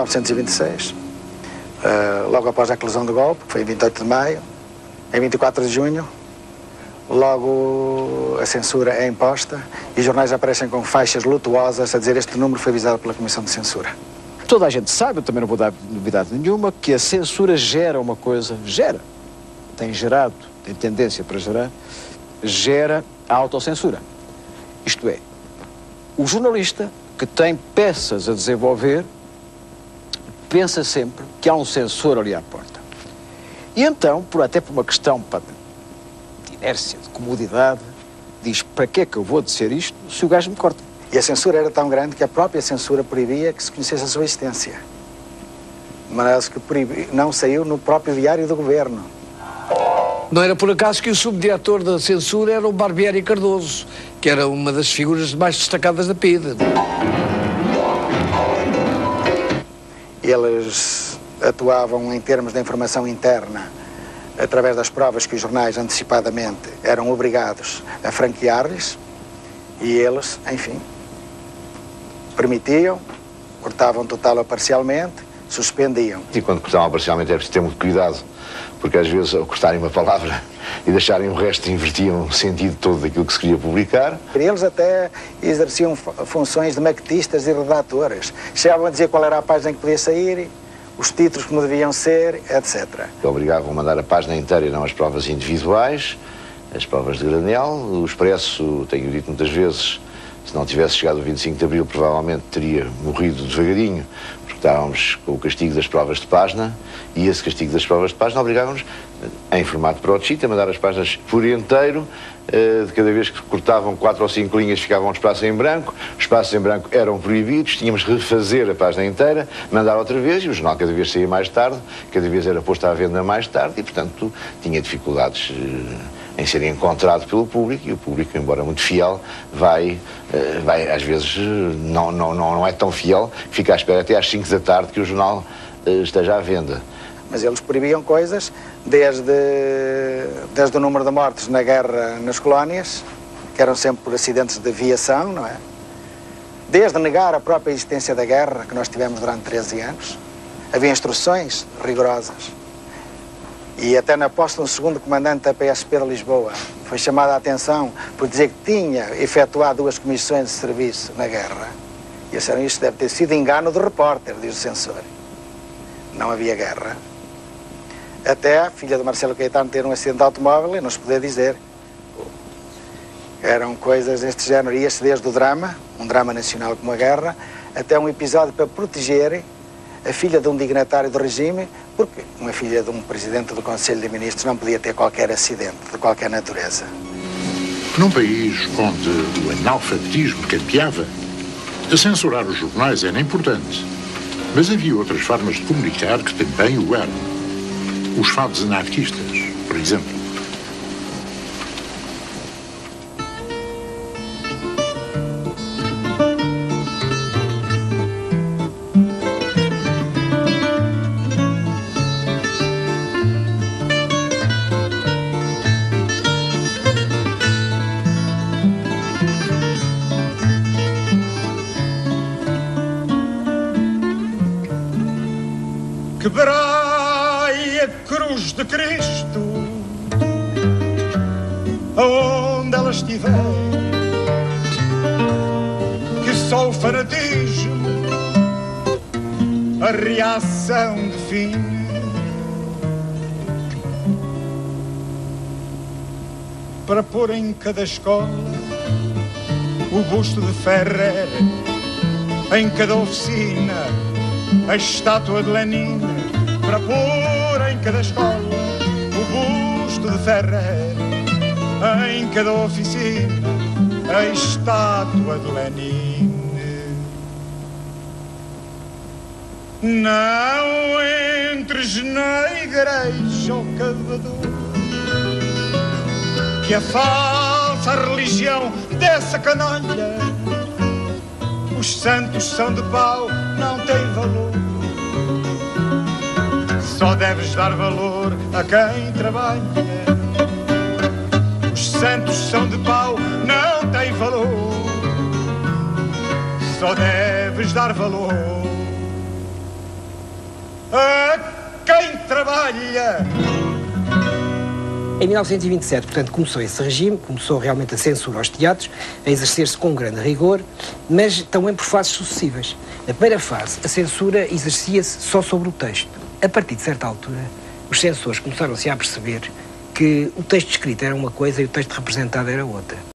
1926, logo após a eclosão do golpe, que foi em 28 de maio, em 24 de junho, logo a censura é imposta e os jornais aparecem com faixas lutuosas a dizer este número foi avisado pela Comissão de Censura. Toda a gente sabe, eu também não vou dar novidade nenhuma, que a censura gera uma coisa, tem gerado, tem tendência para gerar, gera a autocensura. Isto é, o jornalista que tem peças a desenvolver pensa sempre que há um censor ali à porta. E então, até por uma questão de inércia, de comodidade, diz, para que é que eu vou dizer isto se o gajo me corta? E a censura era tão grande que a própria censura proibia que se conhecesse a sua existência. Mas que não saiu no próprio diário do governo. Não era por acaso que o subdiretor da censura era o Barbieri Cardoso, que era uma das figuras mais destacadas da PIDE. Eles atuavam em termos de informação interna através das provas que os jornais antecipadamente eram obrigados a franquear-lhes e eles, enfim, permitiam, cortavam total ou parcialmente, suspendiam. E quando cortavam parcialmente é preciso ter muito cuidado, porque às vezes ao cortarem uma palavra e deixarem o resto invertiam o sentido todo daquilo que se queria publicar. Eles até exerciam funções de maquetistas e redatores. Chegavam a dizer qual era a página que podia sair, os títulos como deviam ser, etc. Obrigavam a mandar a página inteira e não as provas individuais, as provas de granel. O Expresso, tenho dito muitas vezes, se não tivesse chegado o 25 de Abril, provavelmente teria morrido devagarinho, porque estávamos com o castigo das provas de página, e esse castigo das provas de página obrigava-nos, em formato broadsheet, a mandar as páginas por inteiro. De cada vez que cortavam 4 ou 5 linhas ficava um espaço em branco, os espaços em branco eram proibidos, tínhamos que refazer a página inteira, mandar outra vez, e o jornal cada vez saía mais tarde, cada vez era posto à venda mais tarde, e portanto tinha dificuldades em ser encontrado pelo público, e o público, embora muito fiel, vai às vezes não é tão fiel, fica à espera até às 5 da tarde que o jornal esteja à venda. Mas eles proibiam coisas desde o número de mortes na guerra nas colónias, que eram sempre por acidentes de aviação, não é? Desde negar a própria existência da guerra, que nós tivemos durante 13 anos. Havia instruções rigorosas. E até na posse de um segundo comandante da PSP de Lisboa, foi chamada a atenção por dizer que tinha efetuado 2 comissões de serviço na guerra. E disseram, isto deve ter sido engano do repórter, diz o censor. Não havia guerra. Até a filha do Marcelo Caetano ter um acidente de automóvel e não se poder dizer. Eram coisas deste género. Ia-se desde o drama, um drama nacional como a guerra, até um episódio para proteger a filha de um dignatário do regime, porque uma filha de um presidente do Conselho de Ministros não podia ter qualquer acidente, de qualquer natureza. Num país onde o analfabetismo campeava, censurar os jornais era importante. Mas havia outras formas de comunicar que também o eram. Os fados anarquistas, por exemplo. Quebrai a cruz de Cristo, aonde ela estiver, que só o fanatismo a reação define. Para pôr em cada escola o busto de Ferrer, em cada oficina a estátua de Lenin, para pôr em cada escola o busto de Ferrer, em cada oficina a estátua de Lenin. Não entres na igreja, ó cavador, que a falsa religião dessa canalha, os santos são de pau, não tem valor. Só deves dar valor a quem trabalha. Os santos são de pau, não tem valor. Só deves dar valor canalha. Em 1927, portanto, começou esse regime, começou realmente a censura aos teatros, a exercer-se com grande rigor, mas também por fases sucessivas. Na primeira fase, a censura exercia-se só sobre o texto. A partir de certa altura, os censores começaram-se a perceber que o texto escrito era uma coisa e o texto representado era outra.